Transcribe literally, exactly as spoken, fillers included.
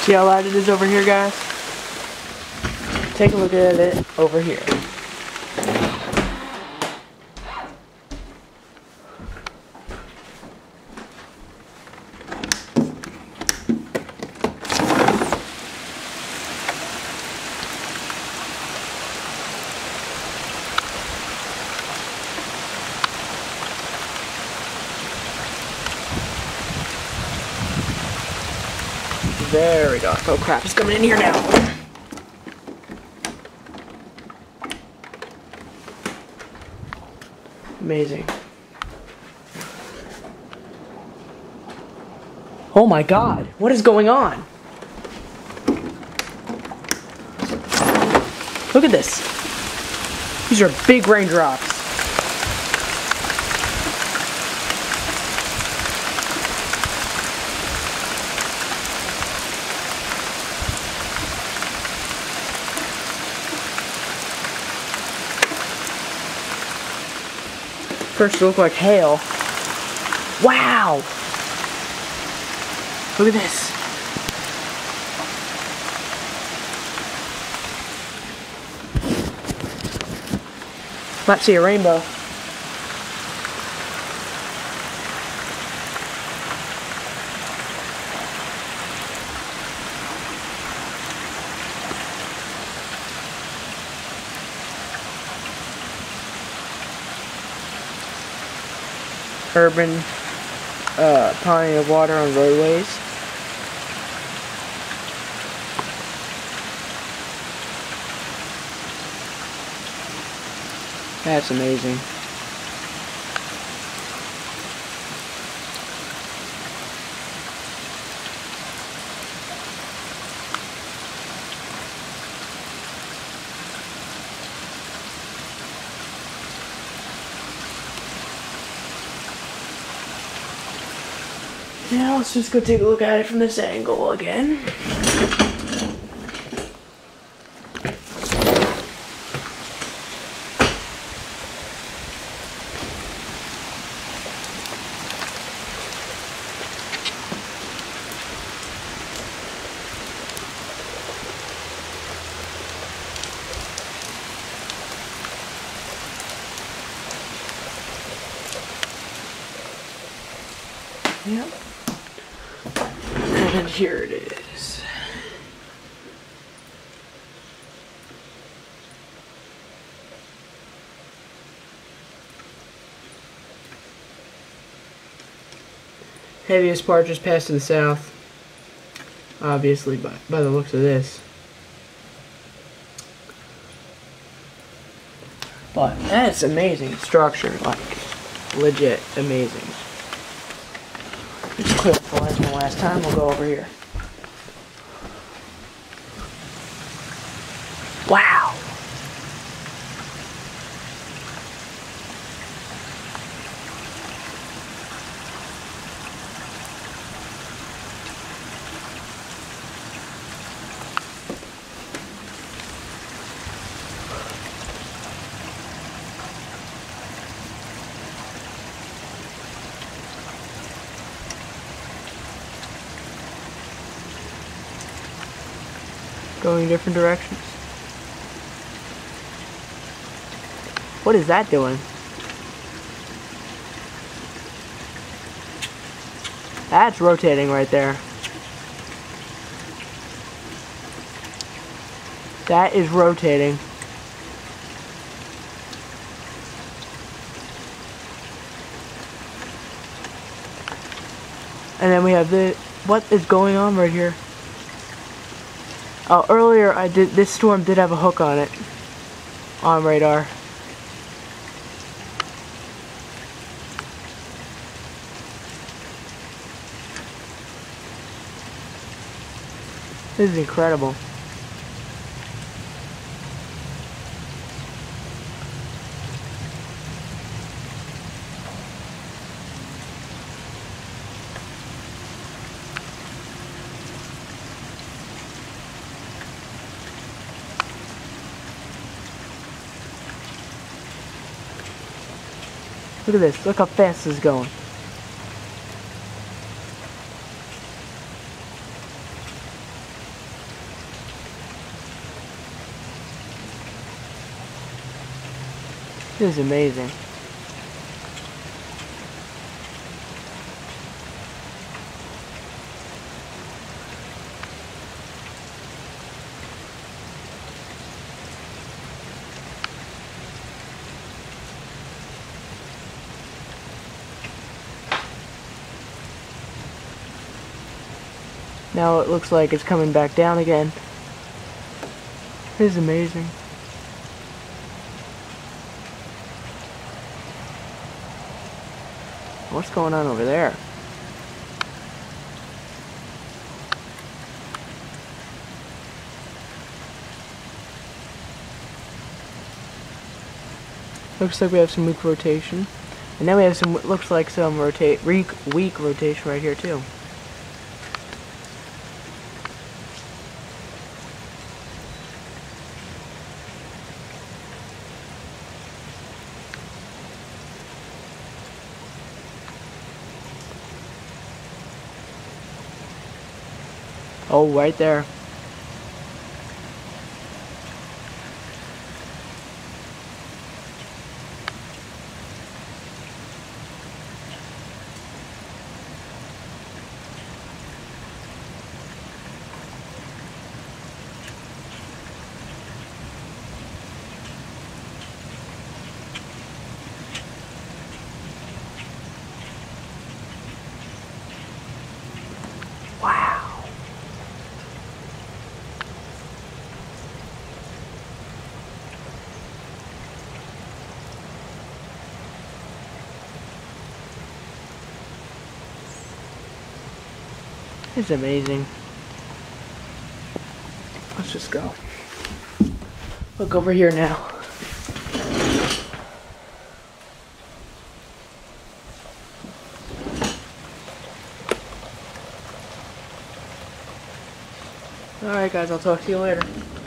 See how light it is over here, guys? Take a look at it over here. Very dark. Oh crap, it's coming in here now. Amazing. Oh my god, what is going on? Look at this. These are big raindrops. First it looked like hail. Wow! Look at this. Might see a rainbow. Urban uh, ponding of water on roadways. That's amazing. Now let's just go take a look at it from this angle again. Yep. And here it is. Heaviest part just passed to the south. Obviously, by, by the looks of this. But that's amazing structure, like legit amazing. Just clear up the lens one last time, we'll go over here. Wow! Going different directions. What is that doing? That's rotating right there. That is rotating. And then we have the, what is going on right here? Oh, earlier I did, this storm did have a hook on it, on radar. This is incredible. Look at this. Look how fast this is going. This is amazing. Now it looks like it's coming back down again. This is amazing. What's going on over there? Looks like we have some weak rotation. And then we have some, looks like some rotate, weak, weak rotation right here too. Oh, right there. Wow. It's amazing. Let's just go. Look over here now. Alright guys, I'll talk to you later.